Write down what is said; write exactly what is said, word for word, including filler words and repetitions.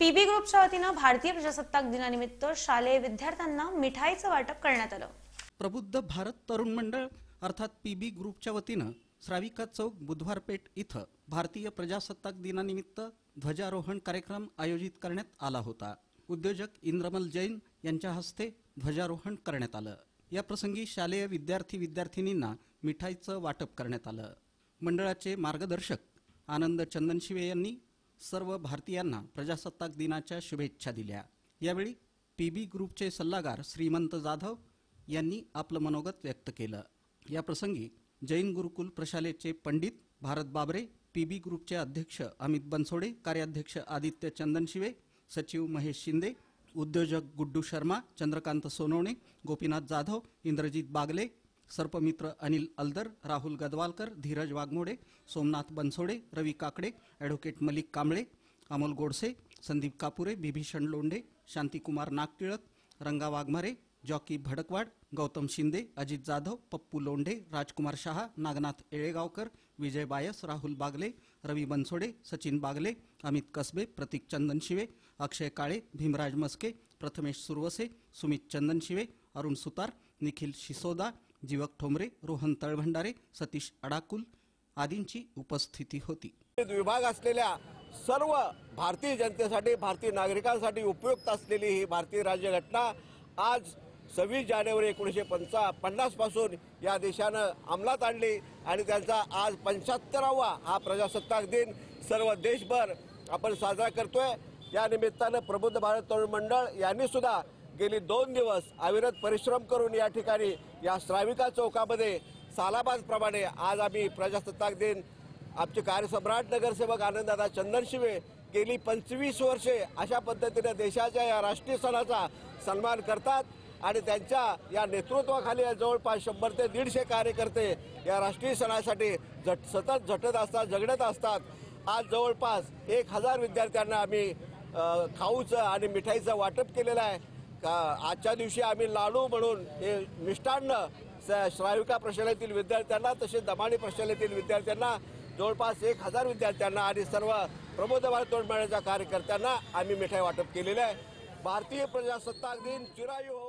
PB ग्रुपच्या वतीनं भारतीय प्रजासत्ताक दिनानिमित्त शालेय विद्यार्थ्यांना मिठाईचं वाटप करण्यात आलं। प्रबुद्ध भारत तरुण मंडळ अर्थात पीबी ग्रुपच्या वतीनं श्राविका चौक बुधवार पेठ इथं भारतीय प्रजासत्ताक दिनानिमित्त ध्वजारोहण कार्यक्रम आयोजित करण्यात आला होता। उद्योजक इंद्रमल जैन यांच्या हस्ते ध्वजारोहण करण्यात आलं। या प्रसंगी शालेय विद्यार्थी विद्यार्थिनींना मिठाईचं वाटप करण्यात आलं। मंडळाचे मार्गदर्शक आनंद चंदनशिवे यांनी सर्व भारतीयांना प्रजासत्ताक दिनाच्या शुभेच्छा दिल्या। यावेळी पीबी ग्रुपचे सल्लागार श्रीमंत जाधव यांनी आपलं मनोगत व्यक्त केलं। या प्रसंगी जैन गुरुकुल प्रशालेचे पंडित भारत बाबरे, पीबी ग्रुपचे अध्यक्ष अमित बनसोडे, कार्याध्यक्ष आदित्य चंदनशिवे, सचिव महेश शिंदे, उद्योजक गुड्डू शर्मा, चंद्रकांत सोनवणे, गोपीनाथ जाधव, इंद्रजित बागले, सर्पमित्र अनिल अल्दर, राहुल गदवालकर, धीरज वाघमोडे, सोमनाथ बनसोडे, रवी काकडे, ॲडव्होकेट मलिक कांबळे, अमोल गोडसे, संदीप कापुरे, बिभीषण लोंढे, शांतिकुमार नागटिळक, रंगा वाघमारे, जॉकी भडकवाड, गौतम शिंदे, अजित जाधव, पप्पू लोंढे, राजकुमार शहा, नागनाथ येळेगावकर, विजय बायस, राहुल बागले, रवी बनसोडे, सचिन बागले, अमित कसबे, प्रतीक चंदनशिवे, अक्षय काळे, भीमराज मस्के, प्रथमेश सुरवसे, सुमित चंदनशिवे, अरुण सुतार, निखिल शिसोदा, जीवक ठोंबरे, रोहन तळभंडारे, सतीश अडाकुल आदींची उपस्थिती होती। विभाग असलेल्या सर्व भारतीय जनतेसाठी, भारतीय नागरिकांसाठी उपयुक्त असलेली ही भारतीय राज्यघटना आज सव्वीस जानेवारी एकोणीसशे पंचा पन्नास पासून या देशानं अंमलात आणली आणि त्यांचा आज पंच्याहत्तरावा हा प्रजासत्ताक दिन सर्व देशभर आपण साजरा करतोय। या निमित्तानं प्रबुद्ध भारत तरुण मंडळ यांनी सुद्धा गेली दोन दिवस अविरत परिश्रम करून या ठिकाणी या श्राविका चौकामध्ये सालाबादप्रमाणे आज आम्ही प्रजासत्ताक दिन आमचे कार्यसम्राट नगरसेवक आनंददादा चंदनशिवे गेली पंचवीस वर्षे अशा पद्धतीने देशाच्या या राष्ट्रीय सणाचा सन्मान करतात आणि त्यांच्या या नेतृत्वाखाली जवळपास शंभर ते दीडशे कार्यकर्ते या राष्ट्रीय सणासाठी झट सतत झटत असतात, झगडत असतात। आज जवळपास एक हजार विद्यार्थ्यांना आम्ही खाऊचं आणि मिठाईचं वाटप केलेलं आहे। आजच्या दिवशी आम्ही लाडू म्हणून हे मिष्टान्न श्राविका प्रशालेतील विद्यार्थ्यांना तसेच दमाणी प्रशालेतील विद्यार्थ्यांना जवळपास एक हजार विद्यार्थ्यांना आणि सर्व प्रबुद्ध भारत तरुण मंडळाच्या कार्यकर्त्यांना आम्ही मिठाई वाटप केलेलं आहे। भारतीय प्रजासत्ताक दिन चिरायू